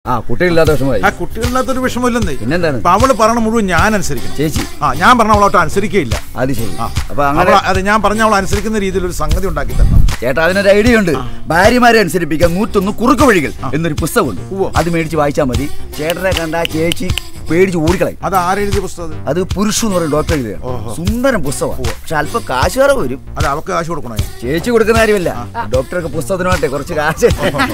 കുട്ടികളില്ലാത്ത വിഷമമായി. കുട്ടികളില്ലാത്തൊരു വിഷമമില്ലെന്നേ. പിന്നെന്താണ്? അവള് പറഞ്ഞ മുഴുവൻ ഞാൻ അനുസരിക്കണം. ചേച്ചി ഞാൻ പറഞ്ഞ അവളോട്ട് അനുസരിക്കുകയില്ല. അത് ശരി. അപ്പൊ അങ്ങനെ അത് ഞാൻ പറഞ്ഞ അവൾ അനുസരിക്കുന്ന രീതിയിൽ ഒരു സംഗതി ഉണ്ടാക്കി തരണം. ചേട്ടാ അതിനൊരു ഐഡിയ ഉണ്ട്. ഭാര്യമാരെ അനുസരിപ്പിക്കാൻ 101 കുറുക്ക് വഴികൾ എന്നൊരു പുസ്തകമുണ്ട്. അത് മേടിച്ച് വായിച്ചാൽ മതി. ചേട്ടനെ കണ്ട ചേച്ചി പേടിച്ച് ഓടിക്കളയും. അത് ആരെഴുതിയ പുസ്തകം? അത് പുരുഷു എന്ന് പറയുന്ന ഡോക്ടർ എഴുതിയ സുന്ദരം പുസ്തകമാണ്. പക്ഷെ അല്പം കാശ് കുറവ് വരും. അത് അവർക്ക് കാശ് കൊടുക്കണോ? ചേച്ചി കൊടുക്കുന്ന കാര്യമല്ല, ഡോക്ടർക്ക് പുസ്തകത്തിനോട്ടെ കുറച്ച് കാശ്.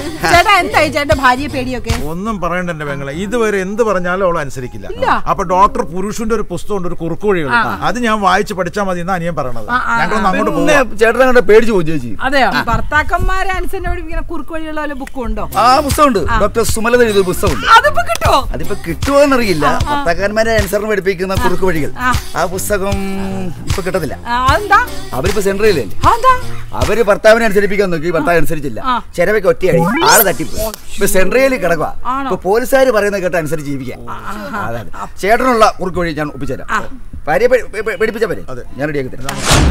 ഒന്നും പറയണ്ട എന്റെ പെങ്ങളെ. ഇതുവരെ എന്ത് പറഞ്ഞാലും അവൾ അനുസരിക്കില്ല. അപ്പൊ ഡോക്ടർ പുരുഷന്റെ ഒരു പുസ്തകമുണ്ട്, ഒരു കുറുക്ക് വഴികൾ. അത് ഞാൻ വായിച്ച് പഠിച്ചാൽ മതി എന്നാ ഞാൻ പറയണത്. ഞങ്ങളൊന്ന് അങ്ങോട്ട് പോകും. ചേട്ടനെ പേടിച്ച് പോകും ചേച്ചി. അതെയോ? ഭർത്താക്കന്മാരെ അനുസരിച്ച് കുറുക്ക് വഴിയുള്ള ബുക്ക് ഉണ്ടോ? ആ പുസ്തകമുണ്ട്. ഡോക്ടർ സുമലത എഴുതിയ പുസ്തകമുണ്ട്. അതിപ്പോ കിട്ടുമോ എന്നറിയില്ല. ഭർത്താക്കന്മാരെ അനുസരണം പഠിപ്പിക്കുന്ന കുറുക്ക് വഴികൾ. ആ പുസ്തകം ഇപ്പൊ കിട്ടത്തില്ല. അവരിപ്പോ സെൻട്രലല്ലേ. അവര് ഭർത്താവിനെ അനുസരിപ്പിക്കാൻ നോക്കി, ഭർത്താവ് അനുസരിച്ചില്ല. ചെലവയ്ക്ക് ഒറ്റയായി ആള് തട്ടിപ്പോയി. ഇപ്പൊ സെൻട്രലിൽ കിടക്കുക. ഇപ്പൊ പോലീസുകാർ പറയുന്നത് കേട്ട അനുസരിച്ച് ജീവിക്കാം. അതാണ് ചേട്ടനുള്ള കുറുക്ക് വഴി ഞാൻ ഒപ്പിച്ചുതരാം. ഭാര്യയെ പഠിപ്പിച്ചാ പോരെ? ഞാൻ റെഡിയാക്കി തരാം.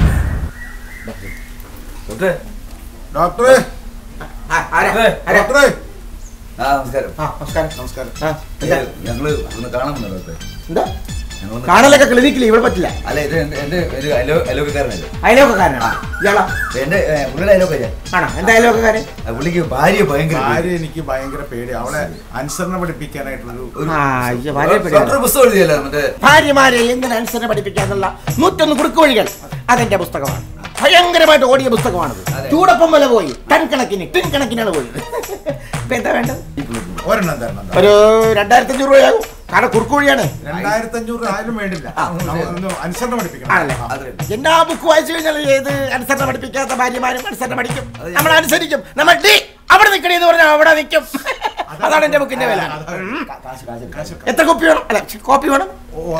ഡോക്ടറെ ഞങ്ങള് ഒന്ന് കാണാമെന്നോ ഡോക്ടറെ? എന്താ കാണലൊക്കെ ക്ലിനിക്കിൽ ഇവിടെ പറ്റില്ല. അല്ല, ഇത് എന്റെ ഒരു അയലോക്കാരനല്ലേ. അയലോക്കാരനാ ഇയാളാ? എന്റെ പുള്ളിയുടെ അയലോക്കാരൻ ആണോ? എന്താ അയലോക്കാരൻ? പുള്ളിക്ക് ഭാര്യ എനിക്ക് ഭയങ്കര പേടി. അവളെ അനുസരണ പഠിപ്പിക്കാനായിട്ടുള്ളൊരു പുസ്തകം എഴുതിയല്ലോ. മറ്റേ ഭാര്യമാരെ എങ്ങനെ അനുസരണ പഠിപ്പിക്കാന്നുള്ള 101 കുറുക്ക് വഴികൾ. അതെന്റെ പുസ്തകമാണ്. ഭയങ്കരമായിട്ട് ഓടിയ പുസ്തകമാണത്. ചൂടപ്പം വില പോയി. ടിൻ കണക്കിനാണ് പോയത്. ഇപ്പൊ എന്താ വേണ്ടത്? ഒരു 2500 രൂപയാകും. കാരണം കുറുക്ക് വഴിയാണ്. 2500 ആയാലും വേണ്ടില്ല. അനുസരണ പഠിപ്പിക്കണം. എന്നാ ബുക്ക് വായിച്ചു കഴിഞ്ഞാൽ ഏത് അനുസരണ പഠിപ്പിക്കാത്ത ഭാര്യമാരും അനുസരണ പഠിക്കും. നമ്മൾ അനുസരിക്കും. നമ്മൾ അവിടെ നിൽക്കണേന്ന് പറഞ്ഞാൽ അവിടെ നിൽക്കും. അതാണ് എന്റെ ബുക്കിന്റെ വില. എത്ര കോപ്പി വേണം? അല്ല, കോപ്പി വേണം.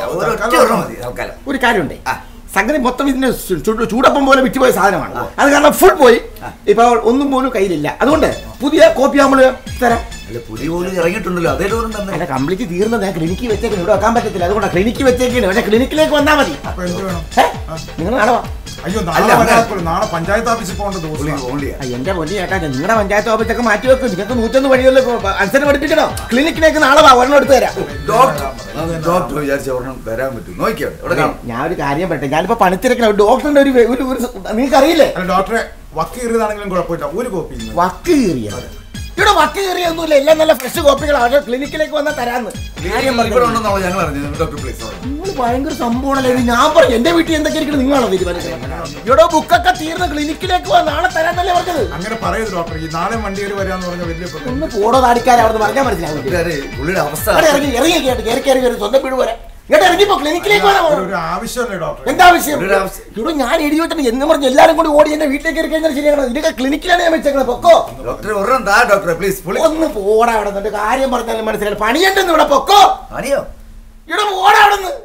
ഒരു കാര്യമുണ്ട്. സംഗതി മൊത്തം ഇതിന് ചൂടപ്പം പോലെ വിറ്റുപോയ സാധനമാണ്. അത് കാരണം ഫുൾ പോയി. ഇപ്പൊ ഒന്നും പോലും കയ്യിലില്ല. അതുകൊണ്ട് പുതിയ കോപ്പി നമ്മൾ തരാം. ഇറങ്ങിയിട്ടുണ്ടല്ലോ. അതേ അല്ല, കംപ്ലീറ്റ് തീർന്നത് ഞാൻ ക്ലിനിക്കിൽ വെച്ചേക്കണം. ഇവിടെ വെക്കാൻ പറ്റത്തില്ല. അതുകൊണ്ട് ക്ലിനിക്കിൽ വെച്ചേക്കാണ്. പക്ഷെ ക്ലിനിക്കിലേക്ക് വന്നാൽ മതി. നിങ്ങൾ നാളെ വാ. നാളെ പഞ്ചായത്ത് ഓഫീസിൽ പോകേണ്ടത്. എന്റെ പൊന്നി ചേട്ടാ, നിങ്ങളുടെ പഞ്ചായത്ത് ഓഫീസൊക്കെ മാറ്റി വെക്കും. നിങ്ങൾക്ക് 101 വഴികളിൽ അനുസരണം പഠിപ്പിക്കണോ? ക്ലിനിക്കിലേക്ക് നാളെ വാ, ഒരെണ്ണം എടുത്ത് തരാം. ഞാൻ ഒരു കാര്യം പറയട്ടെ. ഞാനിപ്പോ പണിത്തിരക്കണം. ഡോക്ടറിന്റെ ഒരു നിങ്ങൾക്ക് അറിയില്ലേ? ഡോക്ടറെ വക്ക് കീറിയതാണെങ്കിലും കുഴപ്പമില്ല. ഒരു കോപ്പി വക്ക് കീറിയത് ഇവിടെ വക്ക് കയറിയൊന്നുമില്ല. എല്ലാം നല്ല ഫ്രഷ് കോപ്പികളാണ്. ക്ലിനിക്കിലേക്ക് വന്നാൽ തരാന്ന്. നിങ്ങൾ ഭയങ്കര സംഭവമാണല്ലേ. ഞാൻ പറഞ്ഞു എന്റെ വീട്ടിൽ എന്തൊക്കെ ഇരിക്കണം നിങ്ങളാണോ തീരുമാനിക്കുന്നത്? ഇവിടെ ബുക്കൊക്കെ തീർന്ന് ക്ലിനിക്കിലേക്ക് പോവാൻ നാളെ തരാന്നല്ലേ പറഞ്ഞത്? അങ്ങനെ പറയരുത് ഡോക്ടർ. ഈ നാളെ വണ്ടിയിൽ വരാന്ന് പറഞ്ഞ വലിയ ഒന്ന് പോടോ താടിക്കാരെ അവിടെ പറഞ്ഞാൽ മനസ്സിലാവും. ഇറങ്ങി കയറി സ്വന്തം വീട് പോലെ ഇങ്ങോട്ട് ഇറങ്ങിപ്പോ ക്ലിനിക്കിലേക്ക് എന്താവശ്യം? ഇവിടെ ഞാൻ എഴുതി വെച്ചിട്ട് എന്ന് പറഞ്ഞ് എല്ലാരും കൂടി ഓടി എന്റെ വീട്ടിലേക്ക് കയറി കഴിഞ്ഞാൽ ശരിയാണ്. ഇതൊക്കെ ക്ലിനിക്കിലാണ് ഞാൻ വെച്ചേക്കുന്നത്. പൊക്കോ ഒന്ന് പോടാ അവിടെ നിന്ന്. കാര്യം പറഞ്ഞാലും മനസ്സിലായി. പണിയുണ്ടെന്ന് ഇവിടെ പൊക്കോ. ഇവിടെ പോടാ അവിടെ നിന്ന്.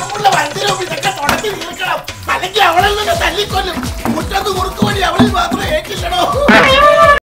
അല്ലെങ്കിൽ അവളിൽ നിന്ന് തല്ലിക്കൊല്ലും. മുറ്റത്ത് കുറുക്ക് വഴി അവളിൽ മാത്രമേ